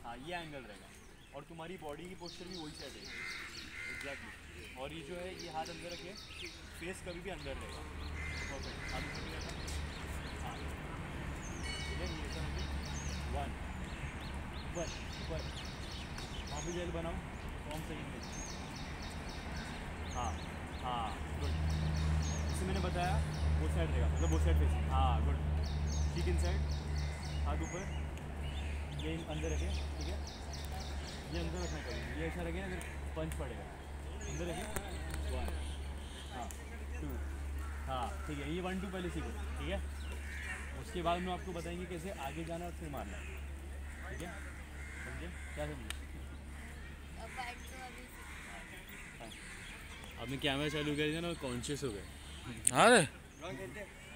हाँ ये एंगल रहेगा और तुम्हारी बॉडी की पोस्चर भी वही सेट रहेगी एग्जैक्टली। और ये जो है ये हाथ अंदर रखे, फेस कभी भी अंदर रहेगा। परफेक्ट, हाथ ऊपर नहीं रहता। हाँ ठीक है, ये सब वन ऊपर ऊपर, वहाँ भी जेल बनाओ, फॉर्म सही है। हाँ हाँ गुड, जैसे मैंने बताया वो साइड रहेगा, मतलब वो साइड फेसिंग। हाँ गुड, ठीक इन साइड, हाथ ऊपर, ये अंदर रखे, ठीक है, ये अंदर रखना कभी, ये ऐसा रखे ना फिर पंच पड़ेगा, अंदर रखे। वन, हाँ टू, हाँ ठीक है, ये 1 2 पहले सीखो, ठीक है। उसके बाद में आपको बताएंगे कैसे आगे जाना और फिर मारना, ठीक है, समझे? क्या समझे? आपने कैमरा चालू कर दिया ना, कॉन्शियस हो गए। हाँ रे।